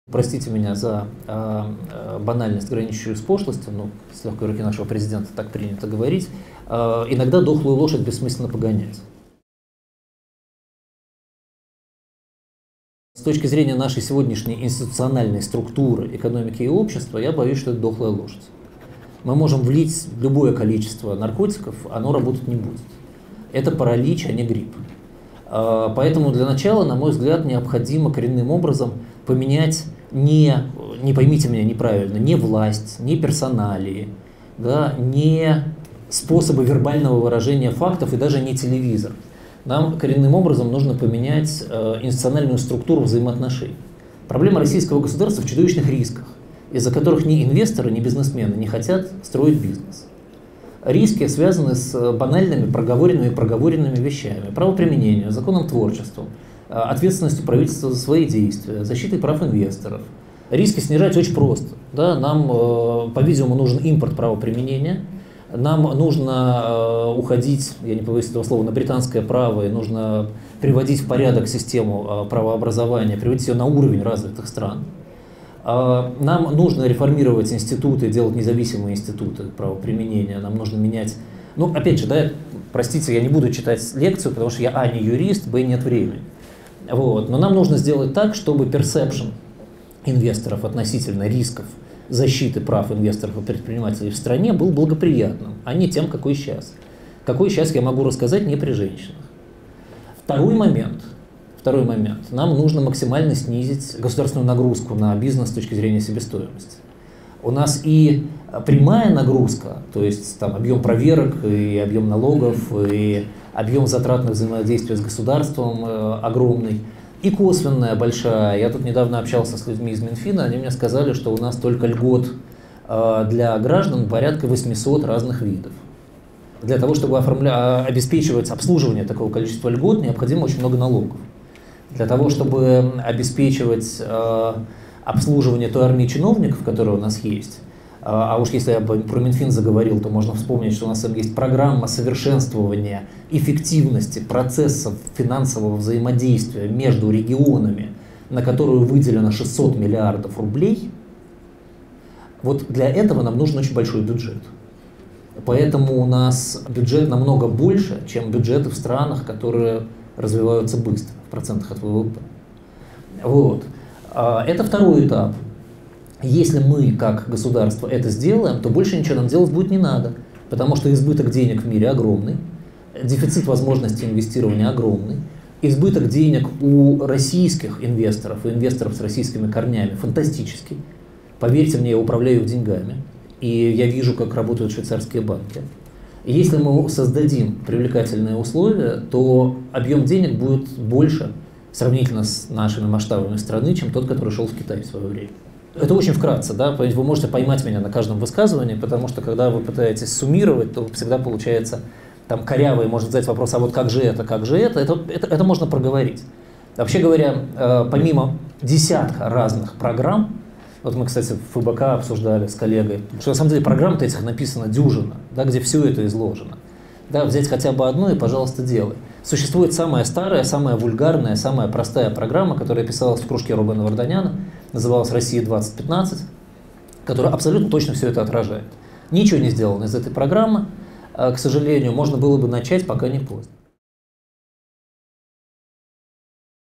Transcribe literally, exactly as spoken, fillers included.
Простите меня за э, банальность, граничащую с пошлостью, но с легкой руки нашего президента так принято говорить, э, иногда дохлую лошадь бессмысленно погонять. С точки зрения нашей сегодняшней институциональной структуры экономики и общества, я боюсь, что это дохлая лошадь. Мы можем влить любое количество наркотиков, оно работать не будет. Это паралич, а не грипп. Поэтому для начала, на мой взгляд, необходимо коренным образом поменять не, не поймите меня неправильно, не власть, не персоналии, да, не способы вербального выражения фактов и даже не телевизор. Нам коренным образом нужно поменять э, институциональную структуру взаимоотношений. Проблема российского государства в чудовищных рисках, из-за которых ни инвесторы, ни бизнесмены не хотят строить бизнес. Риски связаны с банальными проговоренными и проговоренными вещами: правоприменением, законом творчеством, ответственностью правительства за свои действия, защитой прав инвесторов. Риски снижать очень просто. Да? Нам, по-видимому, нужен импорт правоприменения, нам нужно уходить, я не побоюсь этого слова, на британское право, и нужно приводить в порядок систему правообразования, приводить ее на уровень развитых стран. Нам нужно реформировать институты, делать независимые институты правоприменения, нам нужно менять... Ну, опять же, да, простите, я не буду читать лекцию, потому что я, а, не юрист, б, нет времени. Вот. Но нам нужно сделать так, чтобы персепшн инвесторов относительно рисков защиты прав инвесторов и предпринимателей в стране был благоприятным, а не тем, какой сейчас. Какой сейчас я могу рассказать не при женщинах. Второй момент. Второй момент. Нам нужно максимально снизить государственную нагрузку на бизнес с точки зрения себестоимости. У нас и прямая нагрузка, то есть там объем проверок, и объем налогов, и объем затратных взаимодействия с государством э, огромный, и косвенная большая. Я тут недавно общался с людьми из Минфина, они мне сказали, что у нас только льгот э, для граждан порядка восьмисот разных видов. Для того, чтобы оформля... обеспечивать обслуживание такого количества льгот, необходимо очень много налогов. Для того, чтобы обеспечивать э, обслуживание той армии чиновников, которая у нас есть, э, а уж если я про Минфин заговорил, то можно вспомнить, что у нас есть программа совершенствования эффективности процессов финансового взаимодействия между регионами, на которую выделено шестьсот миллиардов рублей. Вот для этого нам нужен очень большой бюджет. Поэтому у нас бюджет намного больше, чем бюджеты в странах, которые развиваются быстро, в процентах от вэ вэ пэ. Вот. Это второй этап. Если мы, как государство, это сделаем, то больше ничего нам делать будет не надо, потому что избыток денег в мире огромный, дефицит возможностей инвестирования огромный, избыток денег у российских инвесторов и инвесторов с российскими корнями фантастический. Поверьте мне, я управляю деньгами, и я вижу, как работают швейцарские банки. И если мы создадим привлекательные условия, то объем денег будет больше сравнительно с нашими масштабами страны, чем тот, который шел в Китай в свое время. Это очень вкратце, да, вы можете поймать меня на каждом высказывании, потому что когда вы пытаетесь суммировать, то всегда получается там корявый, может задать вопрос, а вот как же это, как же это, это, это, это можно проговорить. Вообще говоря, помимо десятка разных программ, вот мы, кстати, в эф бэ ка обсуждали с коллегой, что на самом деле программ-то этих написано дюжина, да, где все это изложено. Да, взять хотя бы одну и, пожалуйста, делай. Существует самая старая, самая вульгарная, самая простая программа, которая писалась в кружке Рубена Варданяна, называлась «Россия двадцать пятнадцать», которая абсолютно точно все это отражает. Ничего не сделано из этой программы. К сожалению, можно было бы начать, пока не поздно.